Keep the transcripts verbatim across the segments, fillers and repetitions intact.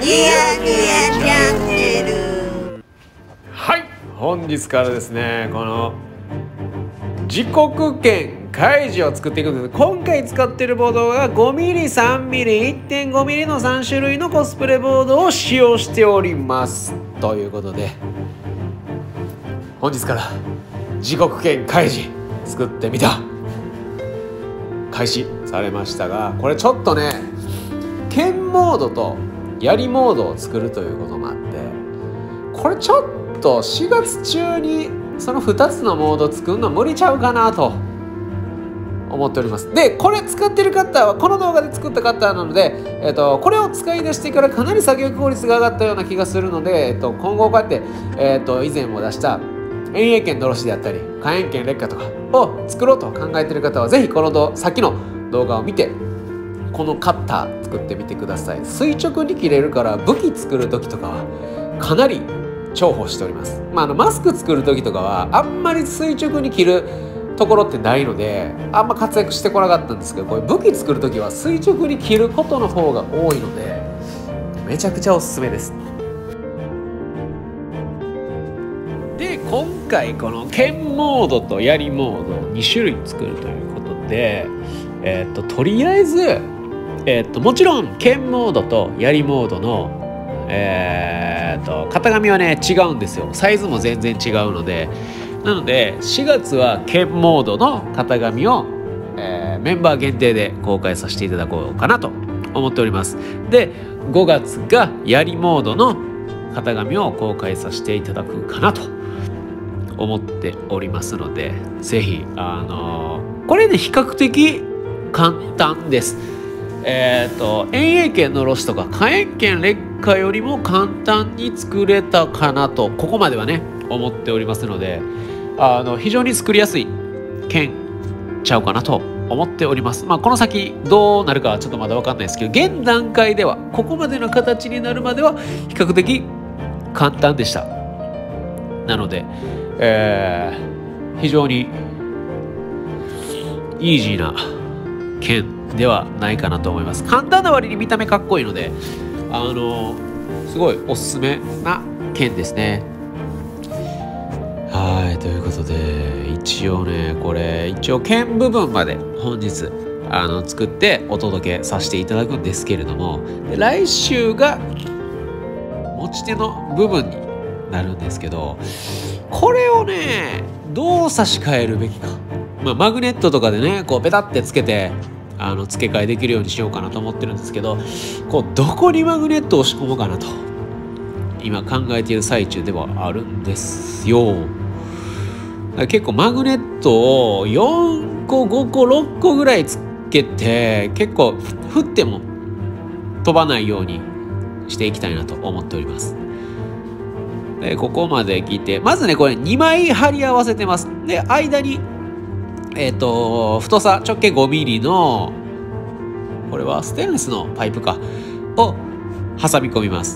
ニヤニヤチャンネル。 はい、本日からですね、この時刻圏開示を作っていくんです。今回使っているボードが ごミリ、さんミリ、いってんごミリ のさん種類のコスプレボードを使用しておりますということで、本日から時刻圏開示作ってみた開始されましたが、これちょっとね、剣モードと槍モードを作るということもあって、これちょっとしがつ中にそのふたつのモード作るの無理ちゃうかなと思っております。で、これ使ってる方はこの動画で作った方なので、えー、とこれを使い出してからかなり作業効率が上がったような気がするので、えー、と今後こうやって、えー、と以前も出した遠泳剣のろしであったり火炎剣劣化とかを作ろうと考えている方はぜひこのど先の動画を見てこのカッター作ってみてください。垂直に切れるから武器作る時とかはかなり重宝しております。まあ、あのマスク作る時とかはあんまり垂直に切るところってないのであんま活躍してこなかったんですけど、これ武器作る時は垂直に切ることの方が多いのでめちゃくちゃおすすめです。で、今回この剣モードと槍モードをに種類作るということで、えー、ととりあえず、えー、ともちろん剣モードと槍モードの、えー、と型紙はね違うんですよ。サイズも全然違うので、なのでしがつは剣モードの型紙を、えー、メンバー限定で公開させていただこうかなと思っております。で、ごがつが槍モードの型紙を公開させていただくかなと思っておりますので、ぜひあのー、これね比較的簡単です。えっ、ー、と遠泳剣のろしとか火炎剣劣化よりも簡単に作れたかなとここまではね思っておりますので、あの非常に作りやすい剣ちゃうかなと思っております。まあこの先どうなるかはちょっとまだ分かんないですけど、現段階ではここまでの形になるまでは比較的簡単でした。なので、えー、非常にイージーな剣ではないかなと思います。簡単な割に見た目かっこいいので、あのすごいおすすめな剣ですね。はい、ということで一応ねこれ一応剣部分まで本日あの作ってお届けさせていただくんですけれども、で来週が持ち手の部分になるんですけど、これをねどう差し替えるべきか、まあ、マグネットとかでねこうペタってつけてあの付け替えできるようにしようかなと思ってるんですけど、こうどこにマグネットを仕込もうかなと今考えている最中ではあるんですよ。結構マグネットをよんこごころっこぐらいつけて結構振っても飛ばないようにしていきたいなと思っております。でここまで来てまずねこれにまい貼り合わせてます。で間にえっ、ー、と太さ直径ごミリのこれはステンレスのパイプかを挟み込みます。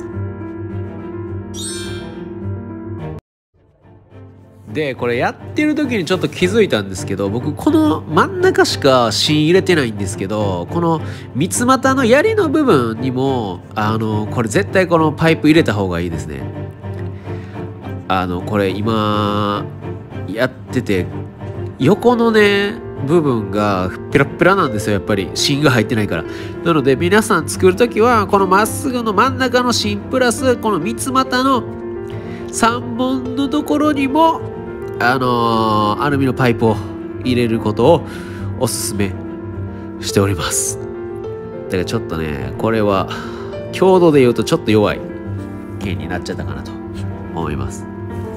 でこれやってる時にちょっと気づいたんですけど、僕この真ん中しか芯入れてないんですけど、この三つ股の槍の部分にもあのこれ絶対このパイプ入れた方がいいですね。あのこれ今やってて横のね部分がペラペラなんですよ。やっぱり芯が入ってないから。なので皆さん作る時はこのまっすぐの真ん中の芯プラスこの三つ股のさんぼんのところにもあのー、アルミのパイプを入れることをおすすめしております。だからちょっとねこれは強度で言うとちょっと弱い剣になっちゃったかなと思います。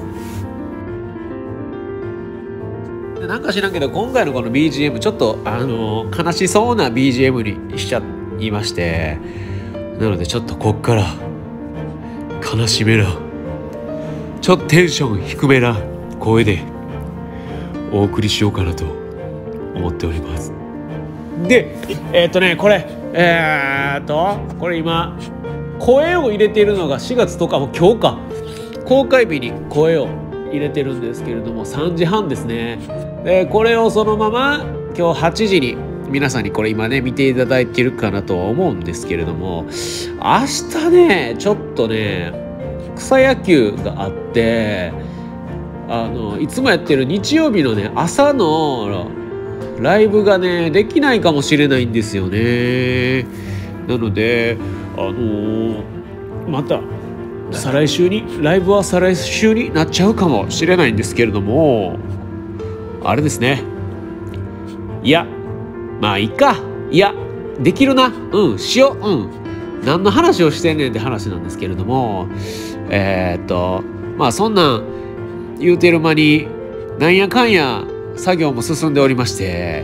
でなんか知らんけど今回のこの ビージーエム ちょっとあのー、悲しそうな ビージーエム にしちゃいまして、なのでちょっとこっから悲しめなちょっとテンション低めな声でお送りしようかなと思っております。でえっ、ー、とねこれえー、っとこれ今声を入れているのがしがつとおかも今日か公開日に声を入れてるんですけれどもさんじはんですね。でこれをそのまま今日はちじに皆さんにこれ今ね見ていただいてるかなとは思うんですけれども、明日ねちょっとね草野球があって、あのいつもやってる日曜日のね朝のライブがねできないかもしれないんですよね。なのであのー、また再来週にライブは再来週になっちゃうかもしれないんですけれども、あれですね、いやまあいいか、いやできるな、うんしよう、うん何の話をしてんねんって話なんですけれども、えー、っとまあそんなん言うてる間になんやかんや作業も進んでおりまして、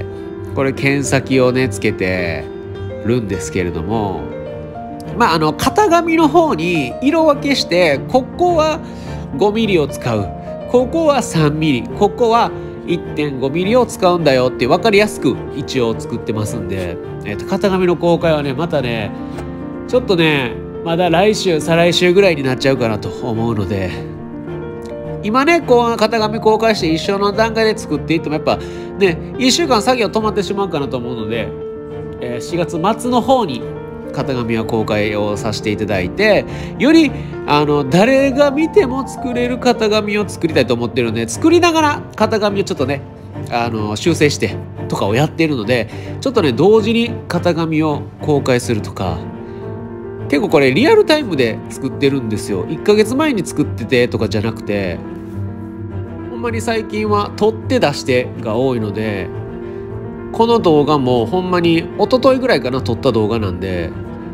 これ剣先をねつけてるんですけれども、まああの型紙の方に色分けして、ここはごミリを使う、ここはさんミリ、ここは いってんごミリを使うんだよって分かりやすく一応作ってますんで、えー、と型紙の公開はねまたねちょっとねまだ来週再来週ぐらいになっちゃうかなと思うので、今ねこう型紙公開して一緒の段階で作っていってもやっぱねいっしゅうかん作業止まってしまうかなと思うので、えー、しがつ末の方に型紙は公開をさせていただいて、よりあの誰が見ても作れる型紙を作りたいと思ってるので、作りながら型紙をちょっとねあの修正してとかをやっているので、ちょっとね同時に型紙を公開するとか、結構これリアルタイムで作ってるんですよ。いっかげつまえに作っててとかじゃなくて、ほんまに最近は撮って出してが多いので、この動画もほんまに一昨日ぐらいかな撮った動画なんで、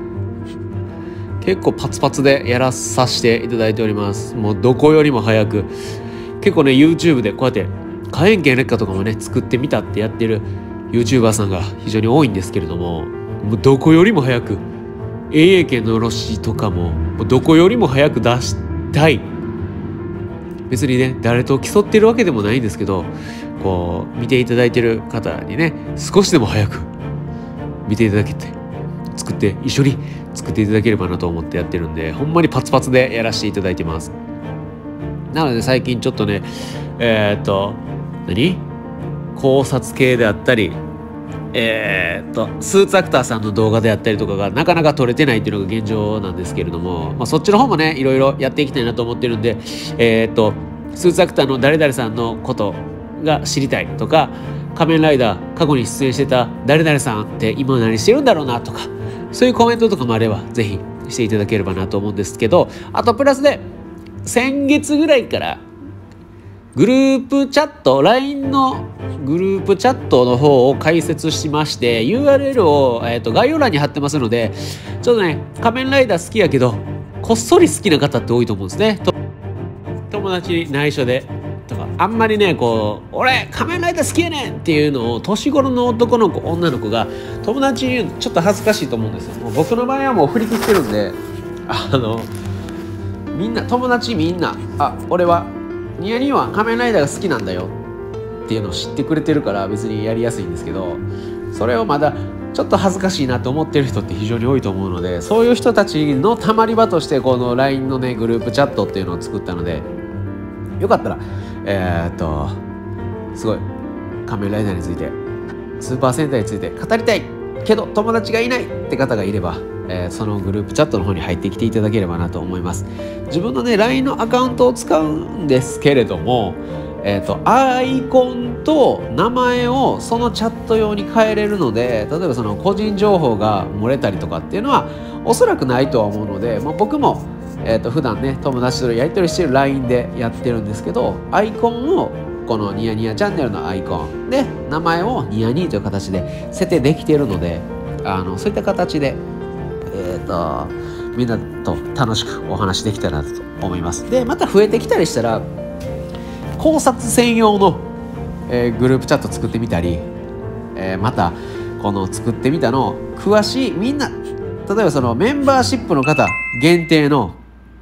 結構パツパツでやらさせていただいております。もうどこよりも早く、結構ね YouTube でこうやって火炎剣劣化とかもね作ってみたってやってる YouTuber さんが非常に多いんですけれども、もうどこよりも早く エーエー 剣のろしとかももうどこよりも早く出したい。別にね誰と競ってるわけでもないんですけど、こう見ていただいてる方にね少しでも早く見ていただけて、作って一緒に作っていただければなと思ってやってるんで、ほんまにパツパツでやらせていただいてます。なので最近ちょっとねえー、っと何考察系であったり、えー、っとスーツアクターさんの動画であったりとかがなかなか撮れてないっていうのが現状なんですけれども、まあ、そっちの方もねいろいろやっていきたいなと思ってるんで、えー、っとスーツアクターの誰々さんのことが知りたいとか、仮面ライダー過去に出演してた誰々さんって今何してるんだろうなとか、そういうコメントとかもあればぜひしていただければなと思うんですけど、あとプラスで先月ぐらいからグループチャット ライン のグループチャットの方を開設しまして、 ユーアールエル を、えー、と概要欄に貼ってますので、ちょっとね仮面ライダー好きやけどこっそり好きな方って多いと思うんですね。友達に内緒でとか、あんまりねこう俺仮面ライダー好きやねんっていうのを年頃の男の子女の子が友達に言うのちょっと恥ずかしいと思うんですよ。もう僕の場合はもう振り切ってるんで、あのみんな友達みんなあ俺はニヤニは仮面ライダーが好きなんだよっていうのを知ってくれてるから別にやりやすいんですけど、それをまだちょっと恥ずかしいなと思ってる人って非常に多いと思うので、そういう人たちのたまり場としてこの ライン のねグループチャットっていうのを作ったので、よかったらえー、っとすごい仮面ライダーについてスーパー戦隊について語りたいけど友達がいないって方がいれば、えー、そのグループチャットの方に入ってきていただければなと思います。自分のね ライン のアカウントを使うんですけれども、えー、とアイコンと名前をそのチャット用に変えれるので、例えばその個人情報が漏れたりとかっていうのはおそらくないとは思うので、まあ、僕も、えー、と普段ね友達とやり取りしてる ライン でやってるんですけど、アイコンをこのニヤニヤチャンネルのアイコンで名前をニヤニーという形で設定できているので、あのそういった形で、えー、とみんなと楽しくお話できたらなと思います。でまた増えてきたりしたら考察専用の、えー、グループチャット作ってみたり、えー、またこの作ってみたの詳しいみんな、例えばそのメンバーシップの方限定の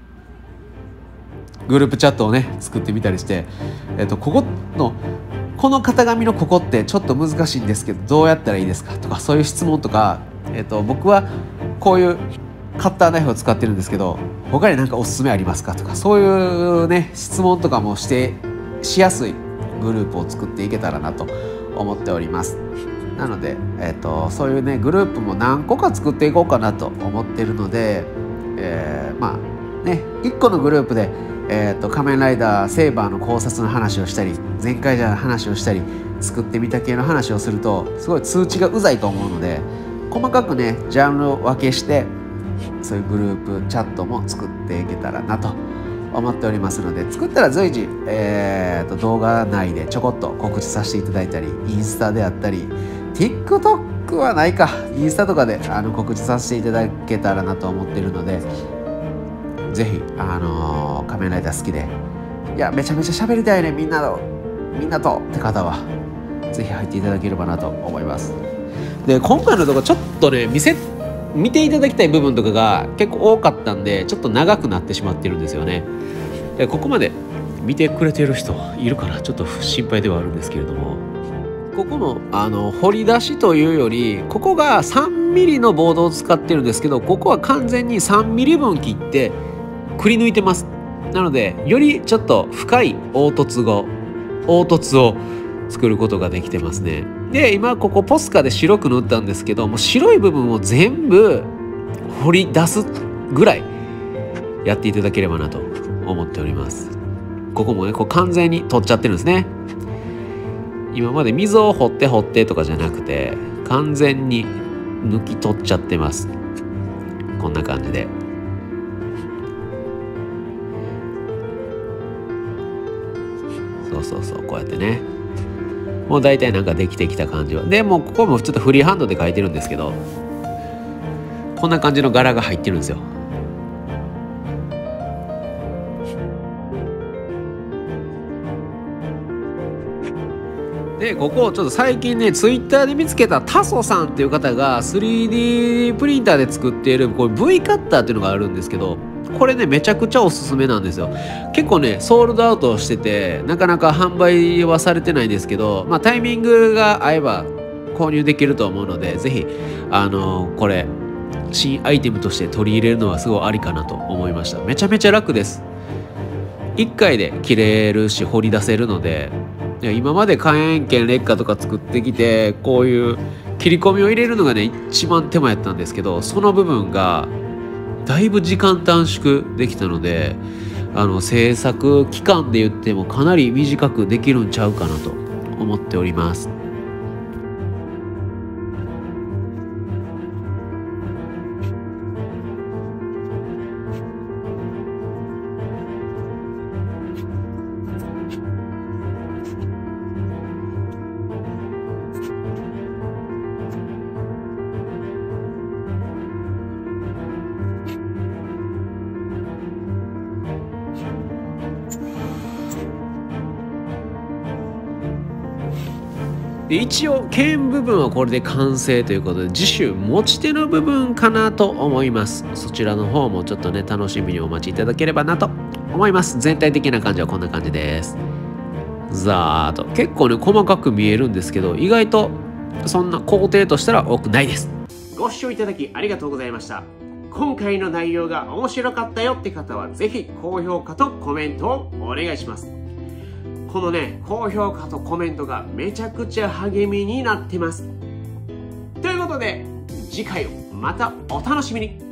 グループチャットをね作ってみたりして、えー、とここのこの型紙のここってちょっと難しいんですけどどうやったらいいですかとか、そういう質問とか、えー、と僕はこういうカッターナイフを使ってるんですけど他に何かおすすめありますかとか、そういうね質問とかもしてしやすいグループを作っていけたらなと思っております。 なので、えー、とそういうねグループも何個か作っていこうかなと思ってるので、えー、まあねいっこのグループで、えー、と仮面ライダーセイバーの考察の話をしたり全開じゃの話をしたり作ってみた系の話をするとすごい通知がうざいと思うので、細かくねジャンルを分けしてそういうグループチャットも作っていけたらなと思っておりますので、作ったら随時、えー、と動画内でちょこっと告知させていただいたり、インスタであったり TikTok はないか、インスタとかであの告知させていただけたらなと思っているので、ぜひ、あのー、仮面ライダー好きでいやめちゃめちゃ喋りたいねみんなとみんなとって方はぜひ入っていただければなと思います。で今回のところちょっとね見せ見ていただきたい部分とかが結構多かったんでちょっと長くなってしまってるんですよね。でここまで見てくれてる人いるかな、ちょっと心配ではあるんですけれども、ここのあの掘り出しというよりここがさんミリのボードを使ってるんですけど、ここは完全にさんミリぶん切ってくり抜いてます。なのでよりちょっと深い凹凸語凹凸を作ることができてますね。で今ここポスカで白く塗ったんですけども、白い部分を全部掘り出すぐらいやっていただければなと思っております。ここもねこう完全に取っちゃってるんですね。今まで溝を掘って掘ってとかじゃなくて完全に抜き取っちゃってます。こんな感じでそうそうそうこうやってねもう大体なんかできてきた感じはでもうここもちょっとフリーハンドで描いてるんですけど、こんな感じの柄が入ってるんですよ。でここをちょっと最近ねツイッターで見つけたタソさんっていう方が スリーディー プリンターで作っているこれ V カッターっていうのがあるんですけど、これねめちゃくちゃおすすめなんですよ。結構ねソールドアウトしててなかなか販売はされてないんですけど、まあ、タイミングが合えば購入できると思うので、ぜひあのー、これ新アイテムとして取り入れるのはすごいありかなと思いました。めちゃめちゃ楽です。いっかいで切れるし掘り出せるので、今まで火炎剣劣化とか作ってきてこういう切り込みを入れるのがね一番手間やったんですけど、その部分がだいぶ時間短縮できたので、あの制作期間で言ってもかなり短くできるんちゃうかなと思っております。で一応剣部分はこれで完成ということで、次週持ち手の部分かなと思います。そちらの方もちょっとね楽しみにお待ちいただければなと思います。全体的な感じはこんな感じです。ざーっと結構ね細かく見えるんですけど、意外とそんな工程としたら多くないです。ご視聴いただきありがとうございました。今回の内容が面白かったよって方はぜひ高評価とコメントをお願いします。このね高評価とコメントがめちゃくちゃ励みになってます。ということで次回をまたお楽しみに。